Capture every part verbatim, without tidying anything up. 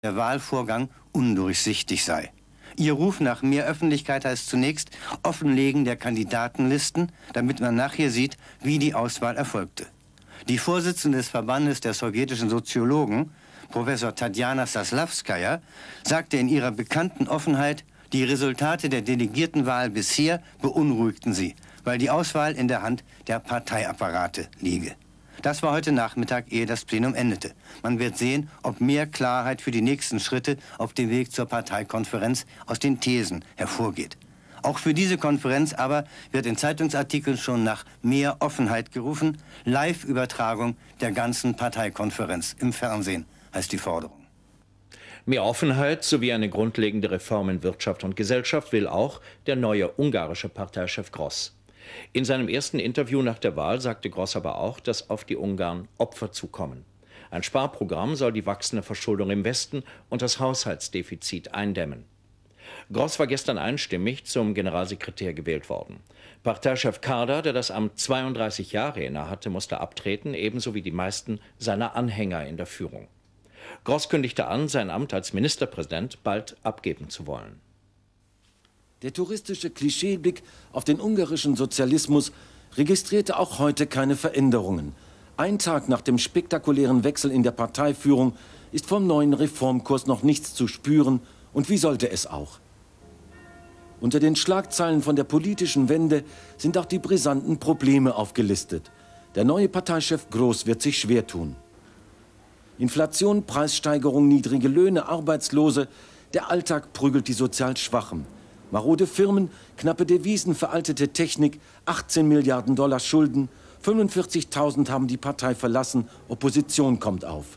der Wahlvorgang undurchsichtig sei. Ihr Ruf nach mehr Öffentlichkeit heißt zunächst Offenlegen der Kandidatenlisten, damit man nachher sieht, wie die Auswahl erfolgte. Die Vorsitzende des Verbandes der sowjetischen Soziologen, Professor Tatjana Saslavskaja, sagte in ihrer bekannten Offenheit, die Resultate der Delegiertenwahl bisher beunruhigten sie, weil die Auswahl in der Hand der Parteiapparate liege. Das war heute Nachmittag, ehe das Plenum endete. Man wird sehen, ob mehr Klarheit für die nächsten Schritte auf dem Weg zur Parteikonferenz aus den Thesen hervorgeht. Auch für diese Konferenz aber wird in Zeitungsartikeln schon nach mehr Offenheit gerufen. Live-Übertragung der ganzen Parteikonferenz im Fernsehen heißt die Forderung. Mehr Offenheit sowie eine grundlegende Reform in Wirtschaft und Gesellschaft will auch der neue ungarische Parteichef Gross. In seinem ersten Interview nach der Wahl sagte Gross aber auch, dass auf die Ungarn Opfer zukommen. Ein Sparprogramm soll die wachsende Verschuldung im Westen und das Haushaltsdefizit eindämmen. Gross war gestern einstimmig zum Generalsekretär gewählt worden. Parteichef Kardar, der das Amt zweiunddreißig Jahre innehatte, musste abtreten, ebenso wie die meisten seiner Anhänger in der Führung. Gross kündigte an, sein Amt als Ministerpräsident bald abgeben zu wollen. Der touristische Klischeeblick auf den ungarischen Sozialismus registrierte auch heute keine Veränderungen. Ein Tag nach dem spektakulären Wechsel in der Parteiführung ist vom neuen Reformkurs noch nichts zu spüren. Und wie sollte es auch? Unter den Schlagzeilen von der politischen Wende sind auch die brisanten Probleme aufgelistet. Der neue Parteichef Gross wird sich schwer tun. Inflation, Preissteigerung, niedrige Löhne, Arbeitslose, der Alltag prügelt die sozial Schwachen. Marode Firmen, knappe Devisen, veraltete Technik, achtzehn Milliarden Dollar Schulden, fünfundvierzigtausend haben die Partei verlassen, Opposition kommt auf.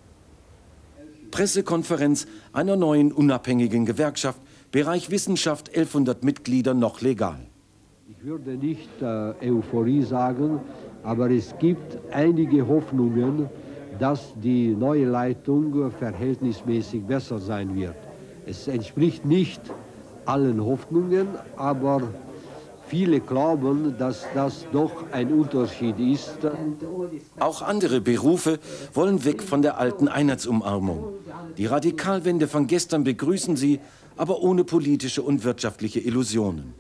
Pressekonferenz einer neuen unabhängigen Gewerkschaft, Bereich Wissenschaft, elfhundert Mitglieder, noch legal. Ich würde nicht äh, Euphorie sagen, aber es gibt einige Hoffnungen, dass die neue Leitung verhältnismäßig besser sein wird. Es entspricht nicht allen Hoffnungen, aber viele glauben, dass das doch ein Unterschied ist. Auch andere Berufe wollen weg von der alten Einheitsumarmung. Die Radikalwende von gestern begrüßen sie, aber ohne politische und wirtschaftliche Illusionen.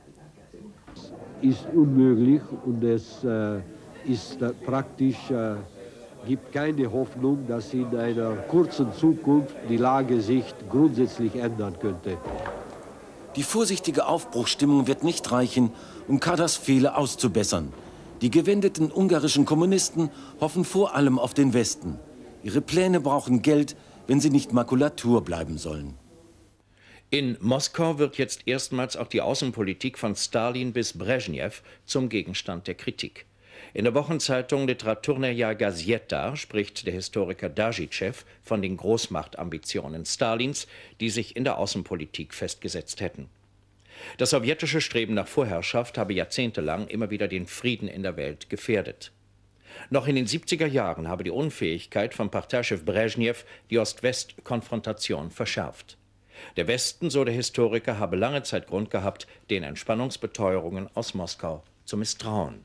Ist unmöglich und es äh, ist äh, praktisch, äh, gibt keine Hoffnung, dass in einer kurzen Zukunft die Lage sich grundsätzlich ändern könnte. Die vorsichtige Aufbruchsstimmung wird nicht reichen, um Kardars Fehler auszubessern. Die gewendeten ungarischen Kommunisten hoffen vor allem auf den Westen. Ihre Pläne brauchen Geld, wenn sie nicht Makulatur bleiben sollen. In Moskau wird jetzt erstmals auch die Außenpolitik von Stalin bis Brezhnev zum Gegenstand der Kritik. In der Wochenzeitung Literaturnaja Gazeta spricht der Historiker Dajitschew von den Großmachtambitionen Stalins, die sich in der Außenpolitik festgesetzt hätten. Das sowjetische Streben nach Vorherrschaft habe jahrzehntelang immer wieder den Frieden in der Welt gefährdet. Noch in den siebziger Jahren habe die Unfähigkeit von Parteichef Brezhnev die Ost-West-Konfrontation verschärft. Der Westen, so der Historiker, habe lange Zeit Grund gehabt, den Entspannungsbeteuerungen aus Moskau zu misstrauen.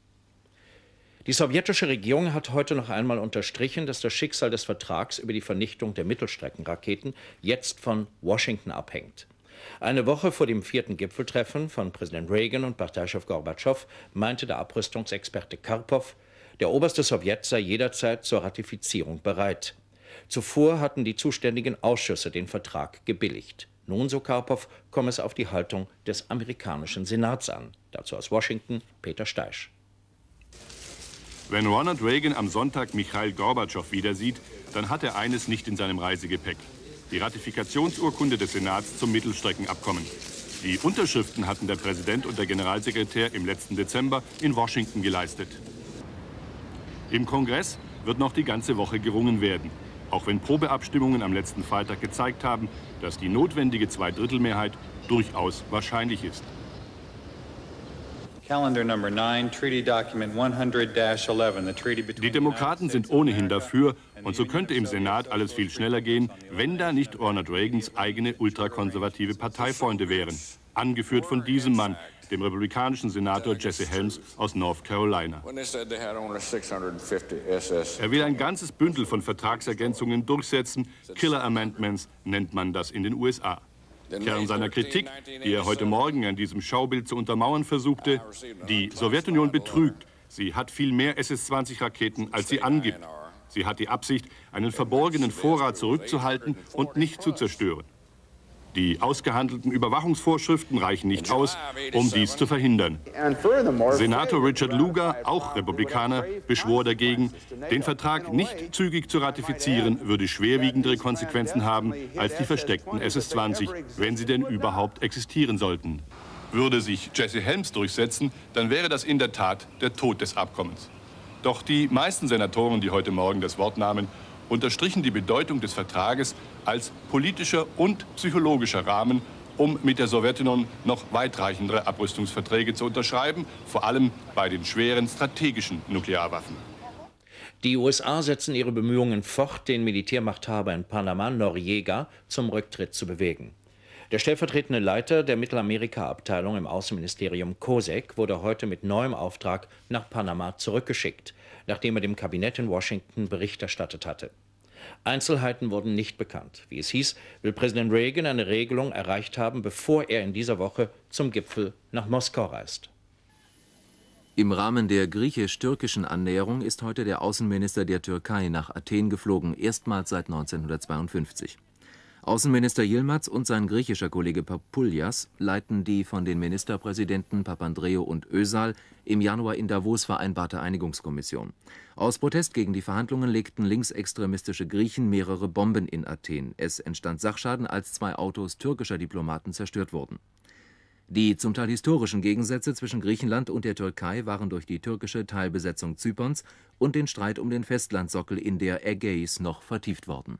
Die sowjetische Regierung hat heute noch einmal unterstrichen, dass das Schicksal des Vertrags über die Vernichtung der Mittelstreckenraketen jetzt von Washington abhängt. Eine Woche vor dem vierten Gipfeltreffen von Präsident Reagan und Parteichef Gorbatschow meinte der Abrüstungsexperte Karpow, der oberste Sowjet sei jederzeit zur Ratifizierung bereit. Zuvor hatten die zuständigen Ausschüsse den Vertrag gebilligt. Nun, so Karpow, komme es auf die Haltung des amerikanischen Senats an. Dazu aus Washington Peter Steisch. Wenn Ronald Reagan am Sonntag Michail Gorbatschow wieder sieht, dann hat er eines nicht in seinem Reisegepäck: die Ratifikationsurkunde des Senats zum Mittelstreckenabkommen. Die Unterschriften hatten der Präsident und der Generalsekretär im letzten Dezember in Washington geleistet. Im Kongress wird noch die ganze Woche gerungen werden, auch wenn Probeabstimmungen am letzten Freitag gezeigt haben, dass die notwendige Zweidrittelmehrheit durchaus wahrscheinlich ist. Die Demokraten sind ohnehin dafür, und so könnte im Senat alles viel schneller gehen, wenn da nicht Ronald Reagans eigene ultrakonservative Parteifreunde wären. angeführt von diesem Mann, dem republikanischen Senator Jesse Helms aus North Carolina. Er will ein ganzes Bündel von Vertragsergänzungen durchsetzen. Killer Amendments nennt man das in den U S A. Kern seiner Kritik, die er heute Morgen an diesem Schaubild zu untermauern versuchte: Die Sowjetunion betrügt. Sie hat viel mehr S S zwanzig Raketen, als sie angibt. Sie hat die Absicht, einen verborgenen Vorrat zurückzuhalten und nicht zu zerstören. Die ausgehandelten Überwachungsvorschriften reichen nicht aus, um dies zu verhindern. Senator Richard Lugar, auch Republikaner, beschwor dagegen, den Vertrag nicht zügig zu ratifizieren, würde schwerwiegendere Konsequenzen haben als die versteckten S S zwanzig, wenn sie denn überhaupt existieren sollten. Würde sich Jesse Helms durchsetzen, dann wäre das in der Tat der Tod des Abkommens. Doch die meisten Senatoren, die heute Morgen das Wort nahmen, unterstrichen die Bedeutung des Vertrages als politischer und psychologischer Rahmen, um mit der Sowjetunion noch weitreichendere Abrüstungsverträge zu unterschreiben, vor allem bei den schweren strategischen Nuklearwaffen. Die U S A setzen ihre Bemühungen fort, den Militärmachthaber in Panama, Noriega, zum Rücktritt zu bewegen. Der stellvertretende Leiter der Mittelamerika-Abteilung im Außenministerium Kosek wurde heute mit neuem Auftrag nach Panama zurückgeschickt, nachdem er dem Kabinett in Washington Bericht erstattet hatte. Einzelheiten wurden nicht bekannt. Wie es hieß, will Präsident Reagan eine Regelung erreicht haben, bevor er in dieser Woche zum Gipfel nach Moskau reist. Im Rahmen der griechisch-türkischen Annäherung ist heute der Außenminister der Türkei nach Athen geflogen, erstmals seit neunzehnhundertzweiundfünfzig. Außenminister Yilmaz und sein griechischer Kollege Papoulias leiten die von den Ministerpräsidenten Papandreou und Özal im Januar in Davos vereinbarte Einigungskommission. Aus Protest gegen die Verhandlungen legten linksextremistische Griechen mehrere Bomben in Athen. Es entstand Sachschaden, als zwei Autos türkischer Diplomaten zerstört wurden. Die zum Teil historischen Gegensätze zwischen Griechenland und der Türkei waren durch die türkische Teilbesetzung Zyperns und den Streit um den Festlandsockel in der Ägäis noch vertieft worden.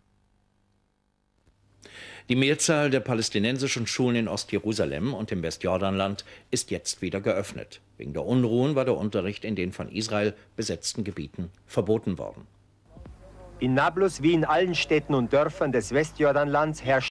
Die Mehrzahl der palästinensischen Schulen in Ostjerusalem und im Westjordanland ist jetzt wieder geöffnet. Wegen der Unruhen war der Unterricht in den von Israel besetzten Gebieten verboten worden. In Nablus wie in allen Städten und Dörfern des Westjordanlands herrscht